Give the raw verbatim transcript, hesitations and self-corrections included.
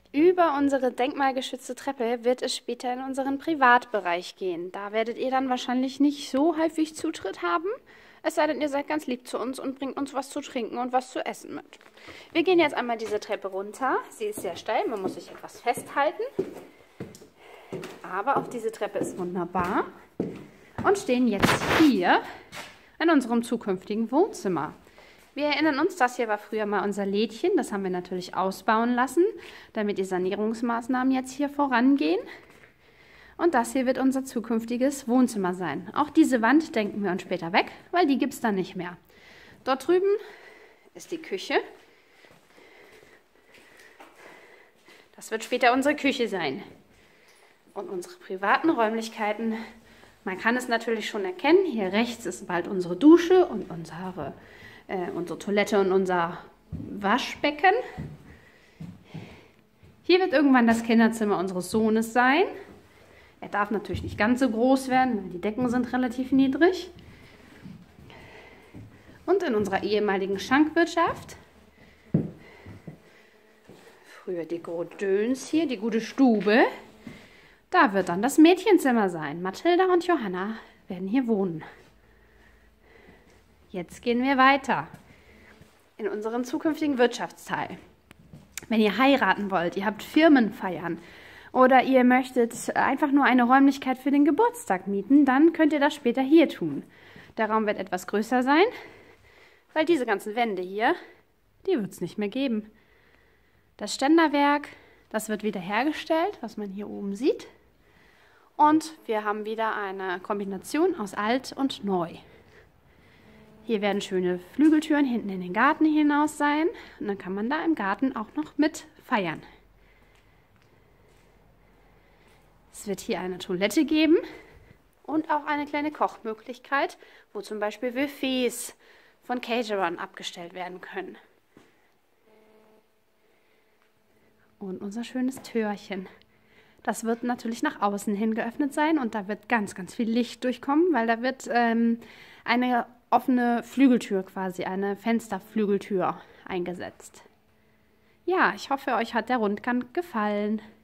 Über unsere denkmalgeschützte Treppe wird es später in unseren Privatbereich gehen. Da werdet ihr dann wahrscheinlich nicht so häufig Zutritt haben. Es sei denn, ihr seid ganz lieb zu uns und bringt uns was zu trinken und was zu essen mit. Wir gehen jetzt einmal diese Treppe runter. Sie ist sehr steil, man muss sich etwas festhalten. Aber auch diese Treppe ist wunderbar. Und stehen jetzt hier in unserem zukünftigen Wohnzimmer. Wir erinnern uns, das hier war früher mal unser Lädchen. Das haben wir natürlich ausbauen lassen, damit die Sanierungsmaßnahmen jetzt hier vorangehen. Und das hier wird unser zukünftiges Wohnzimmer sein. Auch diese Wand denken wir uns später weg, weil die gibt es dann nicht mehr. Dort drüben ist die Küche. Das wird später unsere Küche sein. Und unsere privaten Räumlichkeiten, man kann es natürlich schon erkennen. Hier rechts ist bald unsere Dusche und unsere, äh, unsere Toilette und unser Waschbecken. Hier wird irgendwann das Kinderzimmer unseres Sohnes sein. Er darf natürlich nicht ganz so groß werden, weil die Decken sind relativ niedrig. Und in unserer ehemaligen Schankwirtschaft, früher die Grodöns hier, die gute Stube, da wird dann das Mädchenzimmer sein. Mathilda und Johanna werden hier wohnen. Jetzt gehen wir weiter in unseren zukünftigen Wirtschaftsteil. Wenn ihr heiraten wollt, ihr habt Firmenfeiern oder ihr möchtet einfach nur eine Räumlichkeit für den Geburtstag mieten, dann könnt ihr das später hier tun. Der Raum wird etwas größer sein, weil diese ganzen Wände hier, die wird es nicht mehr geben. Das Ständerwerk, das wird wieder hergestellt, was man hier oben sieht. Und wir haben wieder eine Kombination aus alt und neu. Hier werden schöne Flügeltüren hinten in den Garten hinaus sein. Und dann kann man da im Garten auch noch mit feiern. Es wird hier eine Toilette geben und auch eine kleine Kochmöglichkeit, wo zum Beispiel Buffets von Caterern abgestellt werden können. Und unser schönes Türchen. Das wird natürlich nach außen hin geöffnet sein und da wird ganz, ganz viel Licht durchkommen, weil da wird ähm, eine offene Flügeltür quasi, eine Fensterflügeltür eingesetzt. Ja, ich hoffe, euch hat der Rundgang gefallen.